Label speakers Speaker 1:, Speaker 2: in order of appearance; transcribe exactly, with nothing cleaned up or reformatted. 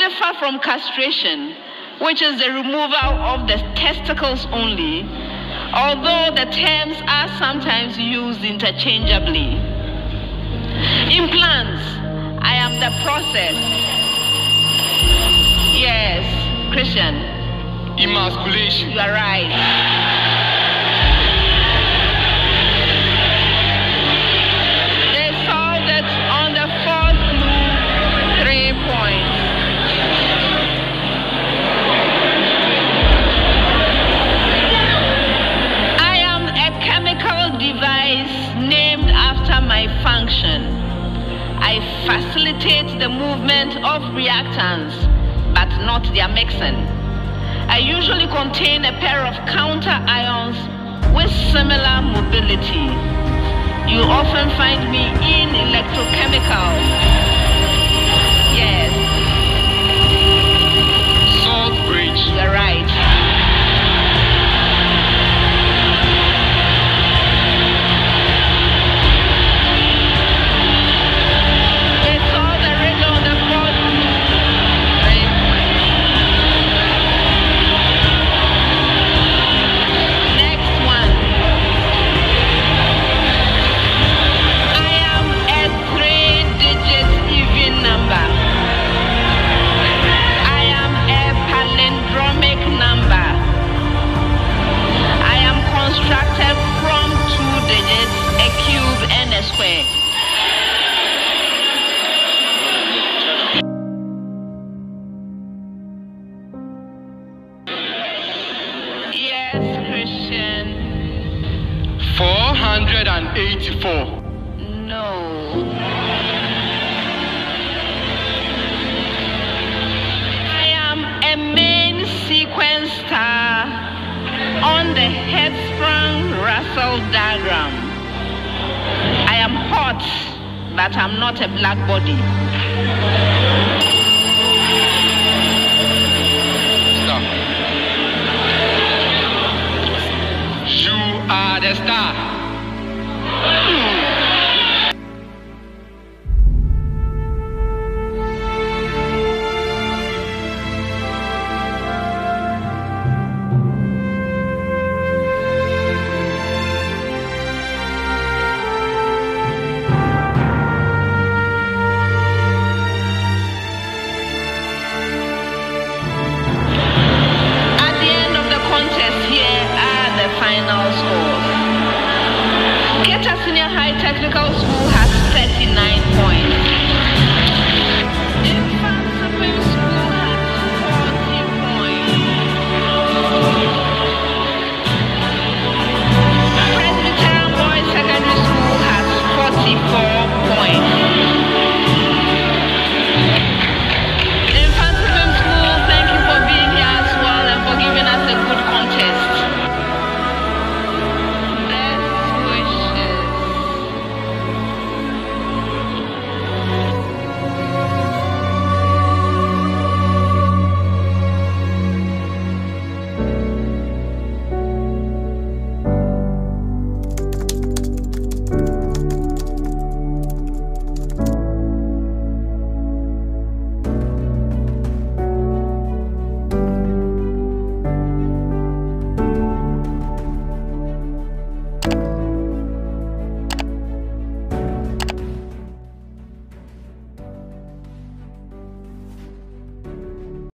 Speaker 1: differ from castration, which is the removal of the testicles only, although the terms are sometimes used interchangeably. Implants, I am the process. Yes, Christian.
Speaker 2: Emasculation.
Speaker 1: You are right. Function. I facilitate the movement of reactants, but not their mixing. I usually contain a pair of counter ions with similar mobility. You often find me in electrochemicals. Yes.
Speaker 2: Salt bridge.
Speaker 1: You're right. Square. Yes, Christian.
Speaker 2: four hundred eighty-four.
Speaker 1: No. I am a main sequence star on the Hertzsprung-Russell diagram. I am hot, but I'm not a black body.
Speaker 2: Stop. You are the star.